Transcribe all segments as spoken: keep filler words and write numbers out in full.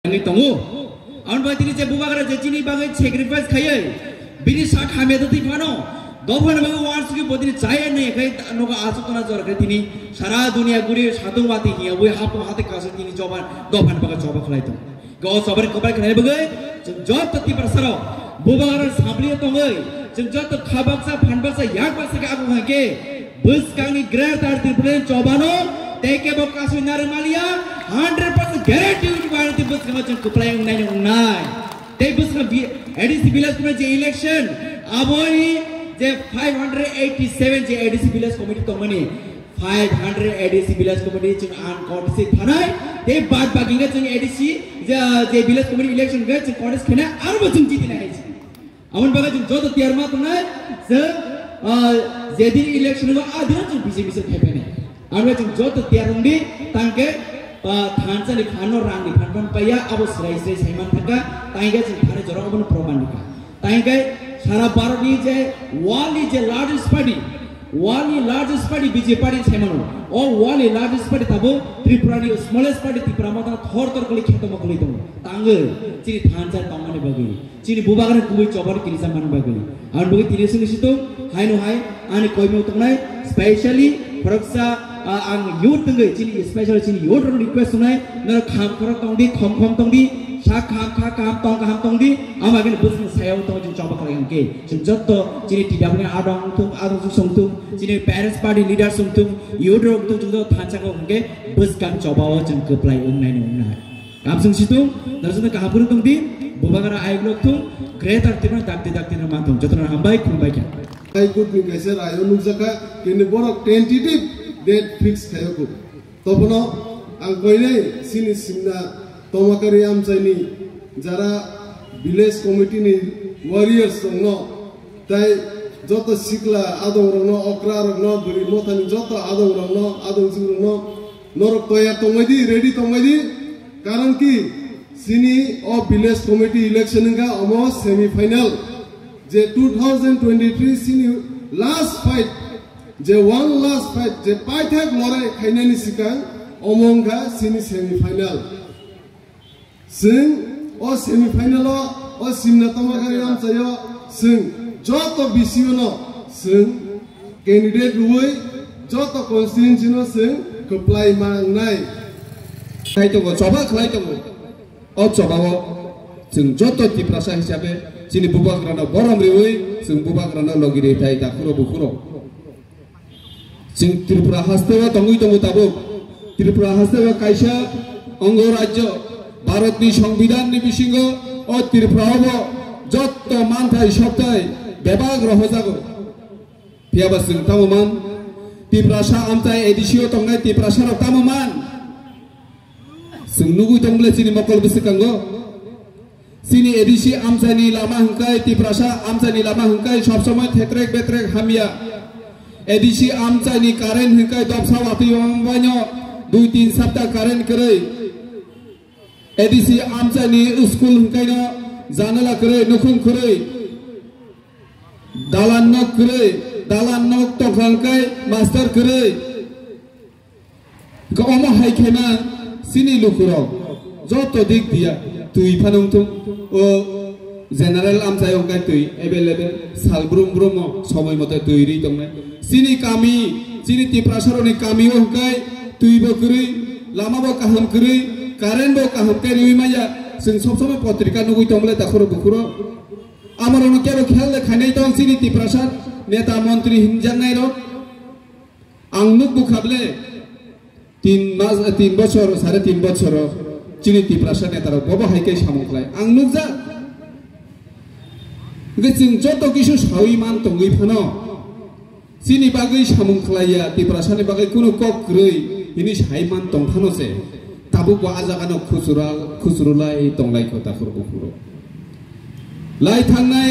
Ini tunggu. Aun bagai tini je buka kerja cini bagai sacrifice kaya. Bini sak hamil tu tifano. Dopan bagai wars ke buat ini cahaya nih kaya noga asuk tu nazar kaya tini. Salah dunia guri satu mati hiya. Wei hapu hati kasut tini coba dopan bagai coba kelai tu. Kau coba coba kelai bagai. Jauh tu tipe saro. Buka kerja sabli tu bagai. Jauh tu khabak sa phanbak sa yak basa ke aku hake. Bus kami gerak tar tipe coba no. Teke bokas winari malia. Hundred percent guarantee untuk bahasa bus kami macam kuplai unai unai. Tapi bus kami A D C Village kami je election, aboni je five hundred eighty-seven je A D C Village committee tu mana, five hundred A D C Village committee cuma uncontested tanai. Tapi bad baginya cuma A D C je je Village committee election ke cuma contest kena, aru macam citi naik. Amun bagai cuma jodoh tiar mat tu naik, se jadi election itu ada cuma bisa bisa happen. Aru macam jodoh tiar undi tangke थांचा लिखानो रांग लिखान पया अब सराई सराई साइमान थका ताइगे थाने जरा अपन प्रमाण लिखा ताइगे सारा भारत नी जे वाली जे लार्जेस्ट पार्टी वाली लार्जेस्ट पार्टी बीजेपी पार्टी साइमानो और वाली लार्जेस्ट पार्टी तबो त्रिपुरा नी स्मॉलेस्ट पार्टी त्रिपुरा मा थोर थोर कली खेतो मकली तो तांगे चिनी थांचा तमाने बगी चिनी बुबागन कुबई चौबर किलिसा मान बगी आन बगी तिने सुनिसितो हाय नो हाय आने कोइमो तंगनाय स्पेशली फरकसा ang youth tenggai cini special cini youth orang request sunai nara kham kham tong di khom khom tong di sha kham kha kham tong kham tong di ama gen bus sayau tong jung coba kalian ke jotto cini tidak punya adong tung adong sung sung tung cini parents party leader sung tung youth orang tung jung thanca ko ke bus kan coba wa jung keplai unai unai kam sung situ narasuna kahapur tong di bubagara aig lok tung greater tiban dakti dakti na mantung jotto na hambai kumbai kya ai good ni kaise ayo nujaka kene borok tentative date fix kayo ko topono ang koine sini simna tomakari am chaini jara village committee ni warriors no tai joto sikla adong rongno okra rongno buri mothani joto adong rongno adong jing rongno norok toya tongmadi ready tongmadi karon ki sini o village committee election nga omo semi final je two thousand twenty-three sini last fight je one last fight je paithak lorai khainani sikang omongga sini semi final sing o semi final o simna tomakari am chayo sing joto bisiono sing candidate ruoi joto constituency no sing apply mangnai khai to choba khlai to o choba o sing joto tiprasa hisabe sini bubagrana borom rioi sing bubagrana logire thai takuro bukuro sing Tripura hastewa tongui tongu tabuk Tripura hastewa kaisa anggo rajyo Bharat ni সংবিধান ni bisingo o Tripura hobo jotto manthai soptai bebag rohojago piaba sing tamuman Tripura sa amtai edisio tongai Tripura sa tamuman sing nugui tongle sini mokol bisikanggo sini edisi amsani lama hungkai Tripura sa amsani lama hungkai sob somoy thetrek betrek hamia edisi amca ni karen hingkai dopsa wati banyo dui tin sabta karen kerei edisi amca ni school hingkai no janala kerei nukhung kerei dalan nok kerei dalan nok tokhangkai master kerei ko omo haikena sini lukuro joto dik dia tui phanung tung o general amca hingkai tui available salbrum brumo somoy mote tui ri tongne sini kami sini Tripura ni kami hongkai tui bo kuri lama bo kaham kuri karen bo kaham kai ri maya sing sob sob potrika nugui tomle dakhoro bukuro amar ono kero khel le khanai tong sini Tripura neta mantri hinjang nai ro ang nuk bu khable tin mas tin bochor sare tin bochor sini Tripura neta ro bobo haikai samukhlai ang nuk ja gesing joto kisu sawi man tongui phano sini bagai samung khlaya Tripura ni bagai kuno kok grei ini saiman tongthano se tabuk wa ajagano khusura khusrulai tonglai khota khurbu khuro lai thangnai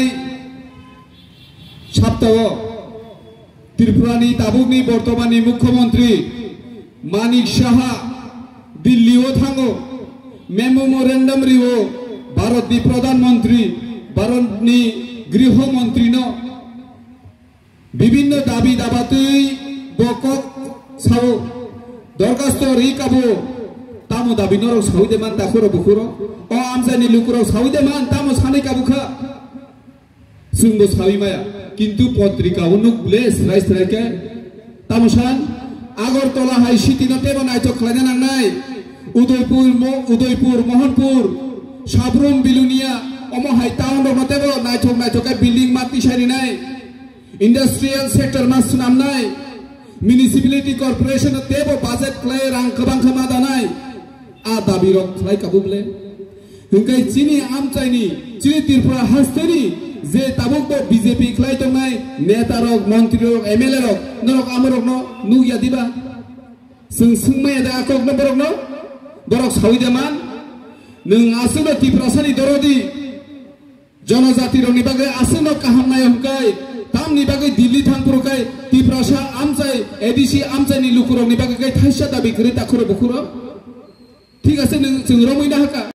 saptawo Tripura ni tabuk ni bortomani mukhyamantri Manik Saha Dilli o thango memorandum riwo Bharat ni pradhan mantri Bharat ni griho mantri no বিভিন্ন দাবি দাবাতেই বকক Sao দরখাস্ত রিকাবো tamo dabi norok saude man takuro bukuro o amjani lukuro saude man tamo sanai kabuka sungbo sawi maya kintu potrika unuk bles rais raike tamo san Agartala hai city na tebo nai tok khlanya nang nai Udaipur mo Udaipur Mohanpur Sabrum Bilunia omo hai town ro tebo nai tok nai tok building mati sari nai industrial sector mas nam nai municipality corporation tebo budget klai rang kabang khama danai a dabi rok khlai kabuble hingkai chini amchaini chini Tripura hasteni je tabuk to B J P khlai tong nai neta rok mantri rok M L A rok norok amorok no nu ya diba sung sung mai da akok no borok no borok saudi man nung asuno Tripura sani dorodi जनजाति रंग निबागे आसनो kaham nai हमkai tam nibagai Delhi thangpur kai Tripura sa amchai A D C amchai ni lukurok nibagai kai thaisa dabi kri takhuro bukuro ঠিক আছে जों রমैना हाका